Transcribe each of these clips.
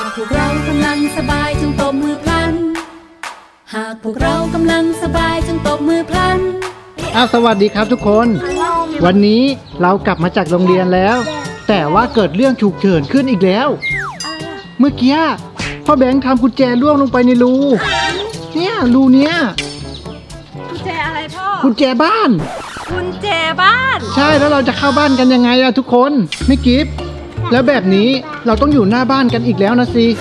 พวกเรากำลังสบายจงตบมือพลันหากพวกเรากำลังสบายจงตบมือพลันสวัสดีครับทุกคนวันนี้เรากลับมาจากโรงเรียนแล้วแต่ว่าเกิดเรื่องฉุกเฉินขึ้นอีกแล้วเมื่อกี้พ่อแบงค์ทำกุญแจร่วงลงไปในรูเนี่ยรูเนี้ยกุญแจอะไรพ่อกุญแจบ้านกุญแจบ้านใช่แล้วเราจะเข้าบ้านกันยังไงอะทุกคนไม่กิฟต์แล้วแบบนี้เราต้องอยู่หน้าบ้านกันอีกแล้วนะสิ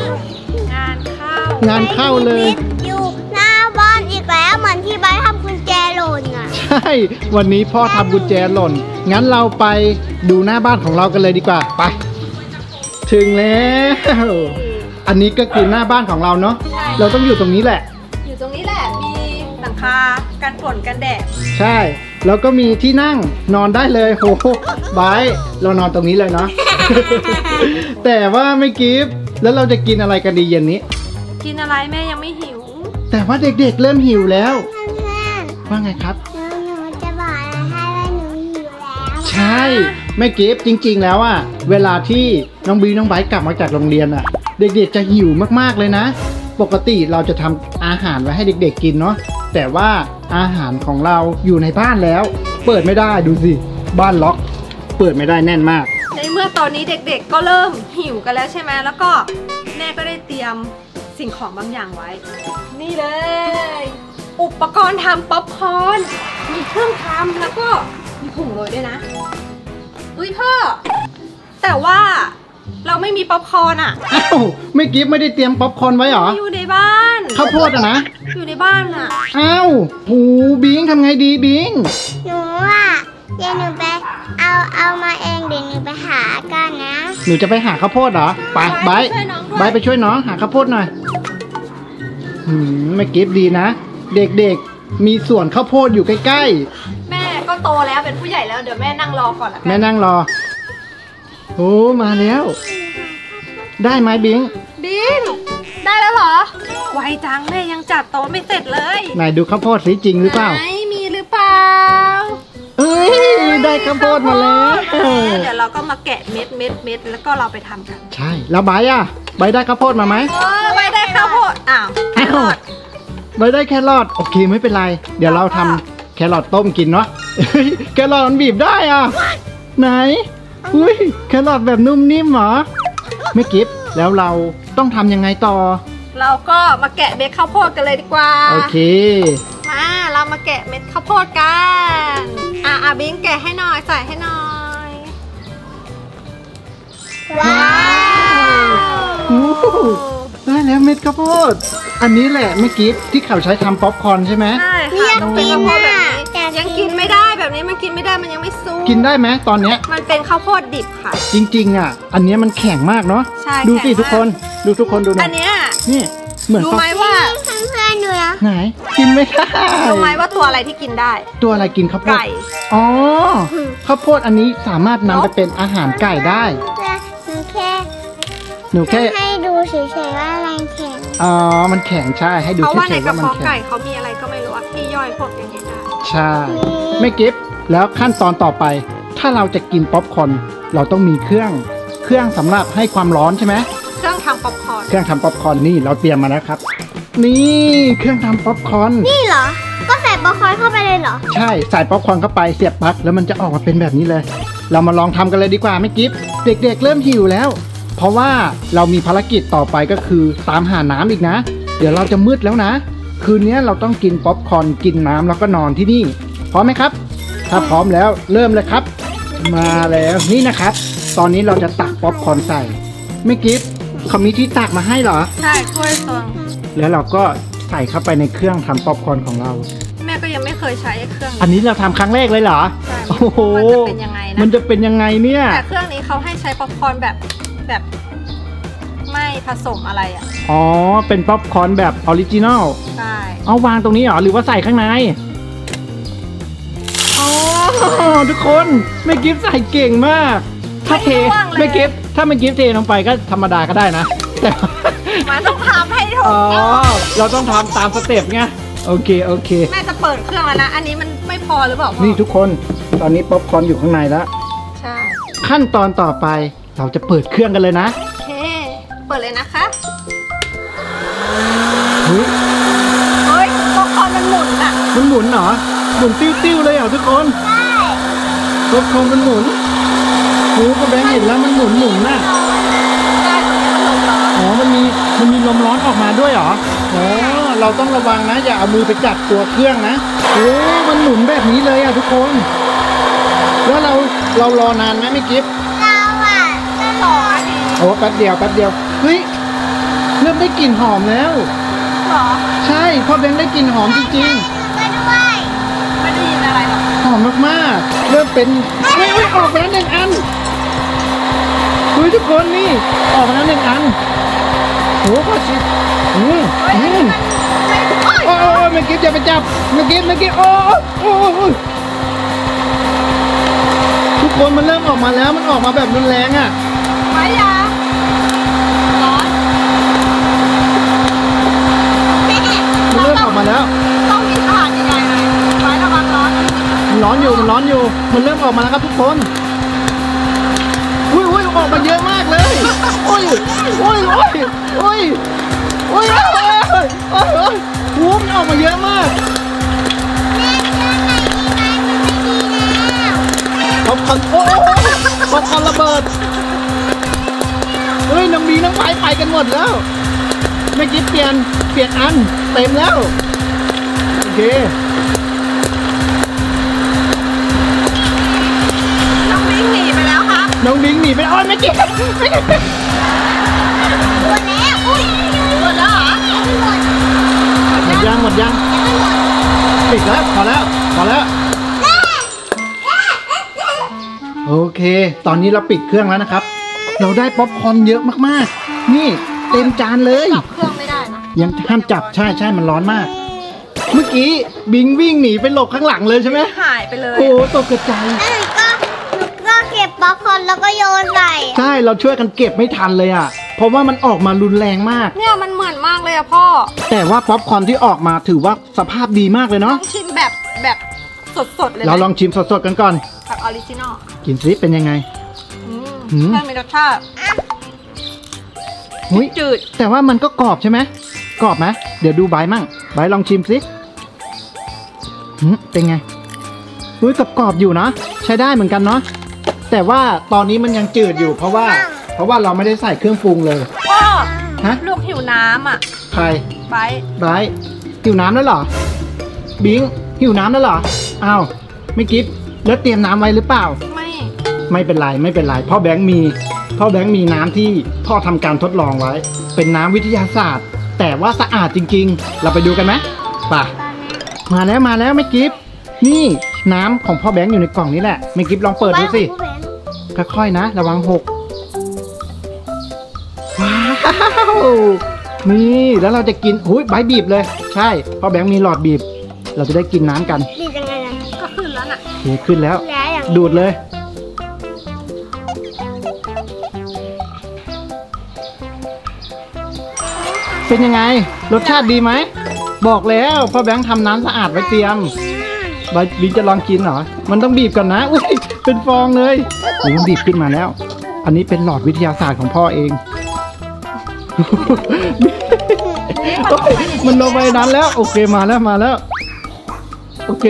งานเข้าเลยอยู่หน้าบ้านอีกแล้วเหมือนที่ใบทำกุญแจหล่นอ่ะใช่วันนี้พ่อทำกุญแจหล่นงั้นเราไปดูหน้าบ้านของเรากันเลยดีกว่าไปถึงแล้วอันนี้ก็คือหน้าบ้านของเราเนาะเราต้องอยู่ตรงนี้แหละอยู่ตรงนี้แหละมีหลังคากันฝนกันแดดใช่แล้วก็มีที่นั่งนอนได้เลยโหบายเรานอนตรงนี้เลยเนาะ แต่ว่าไม่กิฟต์แล้วเราจะกินอะไรกันดีเย็นนี้กินอะไรแม่ยังไม่หิวแต่ว่าเด็กๆเริ่มหิวแล้วว่าไงครับหนูจะบอกอะไรให้ว่าหนูหิวแล้วใช่ไม่กิฟต์จริงๆแล้วอะเวลาที่น้องบีน้องไบร์ทกลับมาจากโรงเรียนอะเด็กๆจะหิวมากๆเลยนะปกติเราจะทำอาหารไว้ให้เด็กๆกินเนาะแต่ว่าอาหารของเราอยู่ในบ้านแล้วเปิดไม่ได้ดูสิบ้านล็อกเปิดไม่ได้แน่นมากในเมื่อตอนนี้เด็กๆก็เริ่มหิวกันแล้วใช่ไหมแล้วก็แม่ก็ได้เตรียมสิ่งของบางอย่างไว้นี่เลยอุปกรณ์ทำป๊อปคอร์นมีเครื่องทำแล้วก็มีผงโรยด้วยนะอุ้ยพ่อแต่ว่าเราไม่มีป๊อปคอร์นอ่ะอ้าวไม่กิฟต์ไม่ได้เตรียมป๊อปคอร์นไว้หรออยู่ในบ้านข้าวโพดอะนะอยู่ในบ้านอ่ะอ้าวหูบิงทำไงดีบิงหนูอะเดี๋ยวหนูไปเอามาเองเดี๋ยวหนูไปหากันนะหนูจะไปหาข้าวโพดเหรอไปไบไปช่วยน้องหาข้าวโพดหน่อยไม่กิฟต์ดีนะเด็กๆมีสวนข้าวโพดอยู่ใกล้ๆแม่ก็โตแล้วเป็นผู้ใหญ่แล้วเดี๋ยวแม่นั่งรอก่อนละแม่นั่งรอโอ้มาแล้วได้ไหมบิงได้แล้วเหรอไวจังแม่ยังจัดโต๊ะไม่เสร็จเลยไหนดูข้าวโพดสิจริงหรือเปล่าไหนมีหรือเปล่าเอ้ยได้ข้าวโพดมาแล้วเดี๋ยวเราก็มาแกะเม็ดแล้วก็เราไปทำกันใช่แล้วใบได้ข้าวโพดมาไหมใบได้ข้าวโพดแครอทใบได้แครอทโอเคไม่เป็นไรเดี๋ยวเราทำแครอทต้มกินเนาะแครอทมันบีบได้อ่ะไหนอุ้ยแครอทแบบนุ่มนิ่มเหรอไม่กิฟต์แล้วเราต้องทำยังไงต่อเราก็มาแกะเม็ดข้าวโพดกันเลยดีกว่าโอเคมาเรามาแกะเม็ดข้าวโพดกันบิงแกะให้หน่อยใส่ให้หน่อยว้าวได้แล้วเม็ดข้าวโพดอันนี้แหละไม่กิฟต์ที่เขาใช้ทำป๊อปคอร์นใช่ไหมใช่ค่ะต้องเป็นข้าวโพดแบบนี้ยังกินไม่ได้แบบนี้มันกินไม่ได้มันยังไม่สุกกินได้ไหมตอนเนี้ยมันเป็นข้าวโพดดิบค่ะจริงๆอ่ะอันนี้มันแข็งมากเนาะดูสิทุกคนดูนะอันเนี้ยนี่เหมือนรู้ไหมว่าเพื่อนๆดูนะไหนกินไม่ได้รู้ไหมว่าตัวอะไรที่กินได้ตัวอะไรกินข้าวโพดไก่อ๋อข้าวโพดอันนี้สามารถนำไปเป็นอาหารไก่ได้หนูแค่ให้ดูเฉยๆว่าอะไรแข็งอ๋อมันแข็งใช่ให้ดูเฉยๆว่ามันแข็งไก่เขามีอะไรก็ไม่รู้ที่ย่อยพวกอย่างนี้ได้ใช่ไม่กิฟต์แล้วขั้นตอนต่อไปถ้าเราจะกินป๊อปคอร์นเราต้องมีเครื่องสำหรับให้ความร้อนใช่ไหมเครื่องทำป๊อปคอร์นนี่เราเตรียมมาแล้วครับนี่เครื่องทำป๊อปคอร์นนี่เหรอก็ใส่ป๊อปคอร์นเข้าไปเลยเหรอใช่ใส่ป๊อปคอร์นเข้าไปเสียบปลั๊กแล้วมันจะออกมาเป็นแบบนี้เลยเรามาลองทำกันเลยดีกว่าไม่กิฟต์เด็กๆเริ่มหิวแล้วเพราะว่าเรามีภารกิจต่อไปก็คือตามหาน้ำอีกนะเดี๋ยวเราจะมืดแล้วนะคืนนี้เราต้องกินป๊อปคอร์นกินน้ำแล้วก็นอนที่นี่พร้อมไหมครับถ้าพร้อมแล้วเริ่มเลยครับมาแล้วนี่นะครับตอนนี้เราจะตักป๊อปคอร์นใส่ไม่กิฟต์เขามีที่ตักมาให้เหรอใช่ถ้วยตวงแล้วเราก็ใส่เข้าไปในเครื่องทำป๊อปคอร์นของเราแม่ก็ยังไม่เคยใช้เครื่องอันนี้เราทำครั้งแรกเลยเหรอโอ้โหมันจะเป็นยังไงเนี่ยแต่เครื่องนี้เขาให้ใช้ป๊อปคอร์นแบบไม่ผสมอะไรอ่ะอ๋อเป็นป๊อปคอร์นแบบออริจินอลใช่เอาวางตรงนี้เหรอหรือว่าใส่ข้างในอ๋อทุกคนไม่กิฟต์ใส่เก่งมากถ้าเทไม่กิฟต์ถ้าไม่กิฟต์เทลงไปก็ธรรมดาก็ได้นะแต่มันต้องทำให้ถูกอ๋อเราต้องทำตามสเต็ปไงโอเคแม่จะเปิดเครื่องแล้วนะอันนี้มันไม่พอหรือเปล่านี่ทุกคนตอนนี้ป๊อปคอร์นอยู่ข้างในแล้วใช่ขั้นตอนต่อไปเราจะเปิดเครื่องกันเลยนะเปิดเลยนะคะเฮ้ยเฮ้ยป๊อปคอร์นมันหมุนอ่ะมันหมุนเหรอหมุนติ้วๆเลยเหรอทุกคนป๊อปคอร์นมันหมุนโอ้ก็แบงค์เห็นแล้วมันหมุนน่ะได้ตรงนี้มันลงร้อนอ๋อมันมีลมร้อนออกมาด้วยเหรออ๋อเราต้องระวังนะอย่าเอามือไปจับตัวเครื่องนะโอ้มันหมุนแบบนี้เลยอ่ะทุกคนแล้วเรารอนานไหมไม่กิฟเราอ่ะจะสองนาทีโอ้แป๊บเดียวเฮ้ยเริ่มได้กลิ่นหอมแล้วเหรอใช่พ่อแบงค์ได้กลิ่นหอมจริงไปด้วยไม่ได้ยินอะไรหรอกๆหอมมากๆเริ่มเป็นเฮ้ยออกมาแล้ว1 อันเฮ้ยทุกคนนี่ออกมาแล้ว1 อันโอ้พ่อชิโอ้เมื่อกี้จะไปจับเมื่อกี้โอ้ทุกคนมันเริ่มออกมาแล้วมันออกมาแบบรุนแรงอ่ะไม้ยาร้อนมันเริ่มออกมาแล้วต้องมีถาดใหญ่ๆหน่อยไม้ระวังร้อนมันร้อนอยู่มันเริ่มออกมาแล้วครับทุกคนอุ้ยออกมาเยอะมากเลยโอ้ยวูบมันออกมาเยอะมากแม่เชื่อไหนดีไหมมันไม่ดีแล้วป๊อปคอร์นป๊อปคอร์นระเบิดเฮ้ยน้ำบีน้ำไปกันหมดแล้วเมื่อกี้เปลี่ยนอันเต็มแล้วโอเคน้องวิ่งหนีไปแล้วครับน้องบิงหนีไปอ้อยเมื่อกี้หมดแล้วอุ้ยหมดแล้วเหรอหมดหมดยังปิดแล้วพอแล้วโอเค ตอนนี้เราปิดเครื่องแล้วนะครับ เราได้ป๊อปคอร์นเยอะมากๆนี่เต็มจานเลยจับเครื่องไม่ได้นะยังห้ามจับใช่มันร้อนมาก เมื่อกี้บิงวิ่งหนีไปหลบข้างหลังเลยใช่ไหมหายไปเลยโอ้ตกกระจายแล้วหนูก็เก็บป๊อปคอร์นแล้วก็โยนใส่ใช่เราช่วยกันเก็บไม่ทันเลยอ่ะเพราะว่ามันออกมารุนแรงมากเนี่ยมันเหมือนมากเลยอะพ่อแต่ว่าป๊อปคอร์นที่ออกมาถือว่าสภาพดีมากเลยต้เนาะองชิมแบบสดๆเลยไหมเราลองชิมสดๆกันก่อนแบบออริจินอลกินซิเป็นยังไง หืมเครื่องมีรสชาติหุ้ยจืดแต่ว่ามันก็กรอบใช่ไหมกรอบไหมเดี๋ยวดูใบมั่งใบลองชิมสิเป็นไงหุ้ยกรอบๆอยู่นะใช้ได้เหมือนกันเนาะแต่ว่าตอนนี้มันยังจืดอยู่เพราะว่าเราไม่ได้ใส่เครื่องปรุงเลยพ่อฮะลูกหิวน้ำอ่ะใครไบร์ทไบร์ทหิวน้ำแล้วเหรอบิงหิวน้ำแล้วเหรออ้าวไม่กิฟแล้วเตรียมน้ำไว้หรือเปล่า ไม่เป็นไรพ่อแบงค์มีน้ำที่พ่อทำการทดลองไว้ เป็นน้ำวิทยาศาสตร์ แต่ว่าสะอาดจริงๆ เราไปดูกันไหมป่ะมาแล้วไม่กิฟนี่น้ำของพ่อแบงค์อยู่ในกล่องนี้แหละไม่กิฟลองเปิดดูสิค่อยๆนะระวังหกว้าวนี่แล้วเราจะกินหุ้ยใบบีบเลยใช่พ่อแบงค์มีหลอดบีบ เราจะได้กินน้ำกันดีจังเลยนะก็ขึ้นแล้วน่ะโอเคขึ้นแล้วแล้วอย่างดูดเลยเป็นยังไงรสชาติดีไหมบอกแล้วพ่อแบงค์ทำน้ำสะอาดไว้เตรียมบิงจะลองกินเหรอมันต้องบีบก่อนนะอุ้ยเป็นฟองเลยโอ้มันบีบขึ้นมาแล้ว อันนี้เป็นหลอดวิทยาศาสตร์ของพ่อเอง โอ้ยมันลงไปนั้นแล้วโอเคมาแล้วโอเค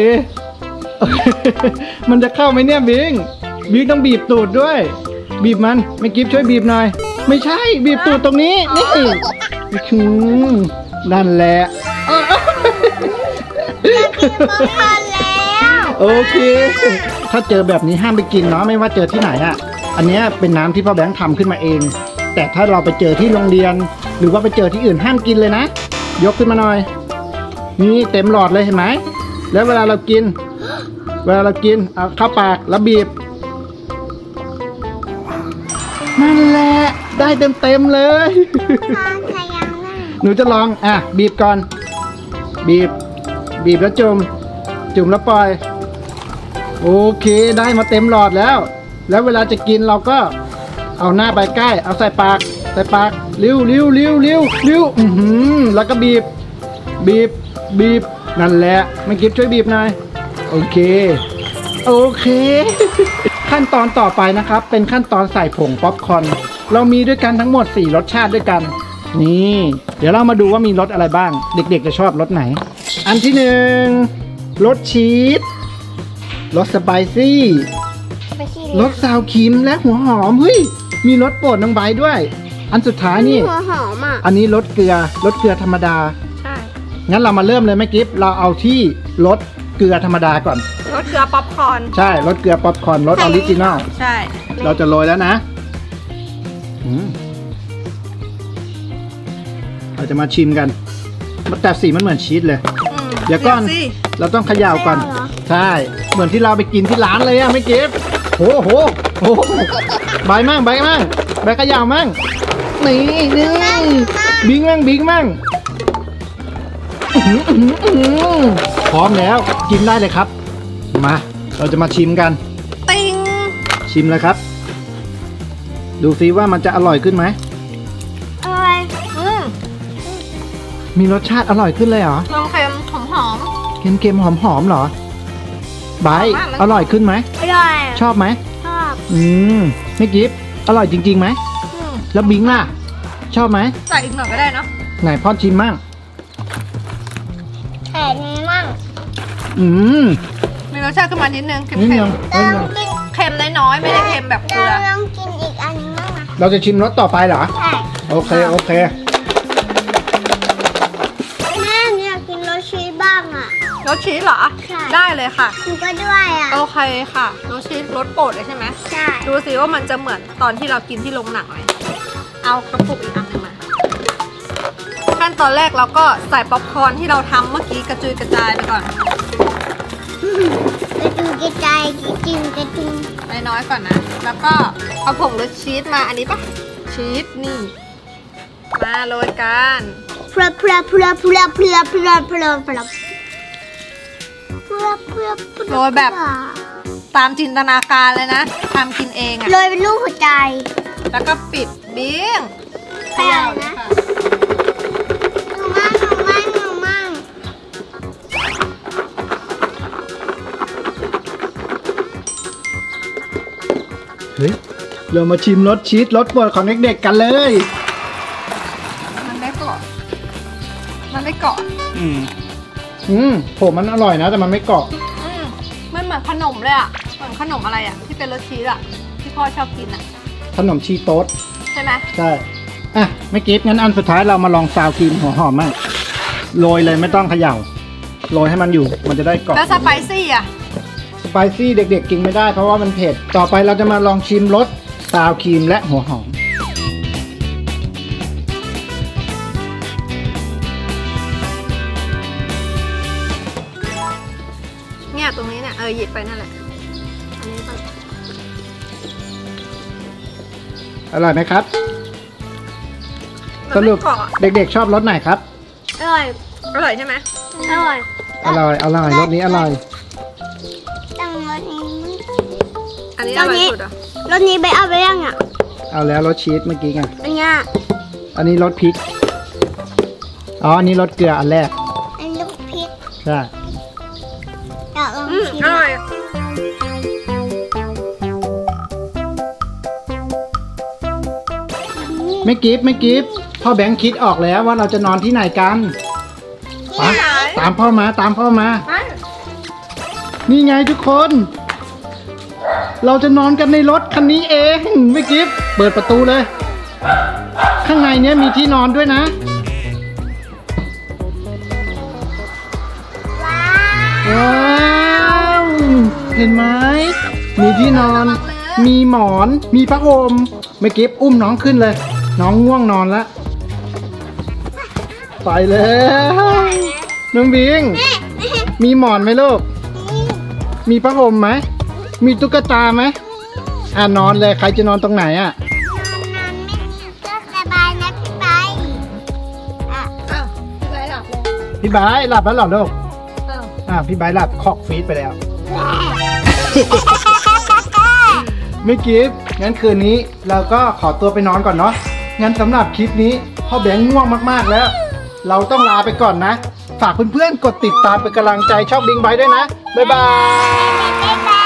มันจะเข้าไหมเนี่ยบิงต้องบีบตูดด้วย บีบมันไม่กิฟช่วยบีบหน่อยไม่ใช่บีบตูดตรงนี้นี่นั่นแหละป๊อปคอร์นแล้วโอเค ถ้าเจอแบบนี้ห้ามไปกินเนาะไม่ว่าเจอที่ไหนอ่ะอันนี้เป็นน้ำที่พ่อแบงค์ทำขึ้นมาเอง แต่ถ้าเราไปเจอที่โรงเรียน หรือว่าไปเจอที่อื่นห้ามกินเลยนะยกขึ้นมาหน่อยนี่เต็มหลอดเลยเห็นไหมแล้วเวลาเรากินเอาเข้าปากแล้วบีบนั่นแหละได้เต็มเลยพอขยังได้หนูจะลองบีบก่อนบีบแล้วจุ่มแล้วปล่อยโอเคได้มาเต็มหลอดแล้ว แล้วเวลาจะกินเราก็เอาหน้าไปใกล้เอาใส่ปากริ้วแล้วก็บีบนั่นแหละไม่กิฟช่วยบีบหน่อยโอเค ขั้นตอนต่อไปนะครับเป็นขั้นตอนใส่ผงป๊อปคอร์นเรามีด้วยกันทั้งหมด4รสชาติด้วยกันนี่เดี๋ยวเรามาดูว่ามีรสอะไรบ้างเด็กๆจะชอบรสไหนอันที่1รสชีสรสสไปซี่รสซาวครีมและหัวหอมเฮ้ยมีรสโปรดน้องไบร์ทด้วยอันสุดท้ายนี่หัวหอมอ่ะอันนี้รสเกลือธรรมดาใช่งั้นเรามาเริ่มเลยแม่กิฟต์เราเอาที่รสเกลือธรรมดาก่อนรสเกลือป๊อปคอร์นใช่รสเกลือป๊อปคอร์นรสออริจินอลใช่เราจะโรยแล้วนะเราจะมาชิมกันแต่สีมันเหมือนชีสเลยเดี๋ยวก่อนสิเราต้องเขย่าก่อนใช่เหมือนที่เราไปกินที่ร้านเลยอะไม่กิฟต์โอ้โหใบมั่งใบเขย่ามั่งนี่บิงมั่งพร้อมแล้วกินได้เลยครับมาเราจะมาชิมกันติงชิมเลยครับดูซิว่ามันจะอร่อยขึ้นไหมอะไรมีรสชาติอร่อยขึ้นเลยเหรอลองเค็มหอมเค็มๆหอมๆเหรอไบร์ทหอมมากเลยอร่อยขึ้นไหมอร่อยชอบไหมชอบไม่กิฟต์อร่อยจริงๆไหมแล้วบิงล่ะชอบไหมใส่อีกหน่อยก็ได้เนาะไหนพ่อชิมมั่งแต่นี้มั่งมีรสชาติขึ้นมานิดนึงเค็มนิดนึงลองกินๆเค็มน้อยๆไม่ได้เค็มแบบเกลือลองกินอีกอันนึงมั่งนะเราจะชิมรสต่อไปเหรอใช่โอเคแม่เนี่ยกินรสชีสบ้างอ่ะรสชีสเหรอใช่ได้เลยค่ะหนูก็ด้วยอ่ะโอเคค่ะรสชีสรสโปรดเลยใช่ไหมใช่ดูสิว่ามันจะเหมือนตอนที่เรากินที่โรงหนังไหมเอากระปุกอีกอันหนึงมาขั้นตอนแรกเราก็ใส่ป๊อปคอร์นที่เราทำเมื่อกี้กระจุยกระจายไปก่อนกระจุยกระจายกระจุยกระจุยน้อยๆก่อนนะ แล้วก็เอาผงรสชีสมาอันนี้ปะชีสนี่มาโรยกันเพลเพลเพลเพลเพลเพลเพลเพลโรยแบบตามจินตนาการเลยนะทำกินเองอะโรยเป็นรูปหัวใจแล้วก็ปิดบิ้งเขย่าเลยค่ะหนูมั่งเฮ้ยเรามาชิมรสชีสรสโปรดของเด็กๆกันเลยมันไม่เกาะมันไม่เกาะผมมันอร่อยนะแต่มันไม่เกาะมันเหมือนขนมเลยอะเหมือนขนมอะไรอะที่เป็นรสชีสอะที่พ่อชอบกินอะขนมชีโต๊ดใช่ไหมใช่อ่ะไม่กิฟงั้นอันสุดท้ายเรามาลองซาวครีมหัวหอมมั่งโรยเลยไม่ต้องเขย่าโรยให้มันอยู่มันจะได้เกาะแล้วสไปซี่อะสไปซี่เด็กๆกินไม่ได้เพราะว่ามันเผ็ดต่อไปเราจะมาลองชิมรสซาวครีมและหัวหอมเนี่ยตรงนี้เนี่ยหยิบไปนั่นแหละอันนี้ไปอร่อยไหมครับสมันรุไม่ปเกาะเด็กๆชอบรสไหนครับอร่อยอร่อยใช่ไหมอร่อยอร่อยรสนี้อร่อยตั้งรสนี้อันนี้อร่อยสุดอ่ะรสนี้ไปเอาไปยังอ่ะเอาแล้วรสชีสเมื่อกี้ไงอันเนี้ยอันนี้รสพริกอ๋ออันนี้รสเกลืออันแรกอันลูกพริกใช่อยากลองชิมอร่อยไม่กิฟพ่อแบงค์คิดออกแล้วว่าเราจะนอนที่ไหนกันไปตามพ่อมาไปนี่ไงทุกคน เราจะนอนกันในรถคันนี้เองไม่กิฟเปิดประตูเลย ข้างในเนี้ยมีที่นอนด้วยนะ ว้าวเห็นไหมมีที่นอน มีหมอน มีผ้าห่มไม่กิฟอุ้มน้องขึ้นเลย น้องง่วงนอนแล้วไปแล้วน้องบิง มีหมอนไหมลูก มีผ้าห่มไหม มีตุ๊กตาไหมนอนเลยใครจะนอนตรงไหนอ่ะนอนไม่ก็สบายนะพี่ไปอ่ะอ้าวพี่ไรหลับเลยพี่บายหลับแล้วเหรอลูกอ้าวพี่บายหลับคอกฟีดไปแล้ว ไม่กิฟงั้นคืนนี้เราก็ขอตัวไปนอนก่อนเนาะ งั้นสำหรับคลิปนี้พ่อแบงค์ง่วงมากๆแล้ว เราต้องลาไปก่อนนะ ฝากเพื่อนๆกดติดตามเป็นกำลังใจช่องบิงไบด้วยนะ บ๊ายบายบ๊ายบาย